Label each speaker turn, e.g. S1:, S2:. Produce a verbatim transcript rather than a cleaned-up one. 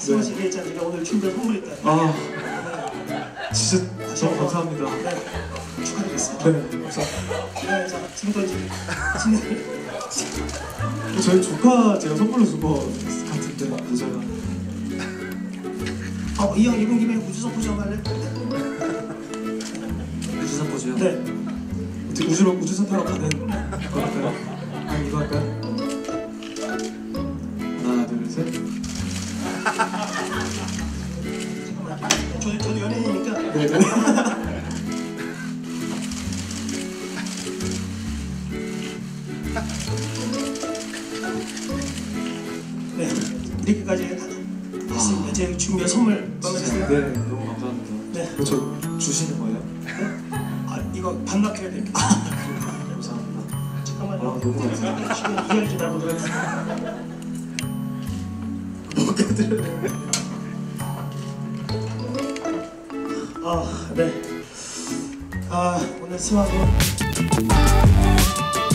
S1: 승원 씨가 있잖아. 제가 오늘 준비한 선물 있다.
S2: 아, 진짜 너무 감사합니다.
S1: 네, 축하드리겠습니다.
S2: 네, 감사합니다.
S1: 네, 자, 지금부터 이제 진행.
S2: 저희 조카 제가 선물로 준 거 같은데 모자가.
S1: 어, 이 형 입은 김에 우주선 포즈 한번 할래?
S2: 우주선 포즈요?
S1: 네.
S2: 어떻게 우주로 우주선 타러 가는 거 할까요? 아니 이거 할까요? 하나 둘 셋.
S1: 저, 저도 연예인이니까.
S2: 네네.
S1: 네, 이렇게까지 했습니다. 아, 제 준비한 선물 받았습니다.
S2: 네, 너무 감사합니다.
S1: 네.
S2: 저 주시는 거예요?
S1: 네? 아, 이거 반납해야 됩니다.
S2: 감사합니다.
S1: 잠깐만요.
S2: 아, 너무 감사합니다.
S1: 지금 이야기 좀 나보도록 하겠습니다.
S2: 뭐가 들어요?
S1: 아, 네. 아, 오늘 수학은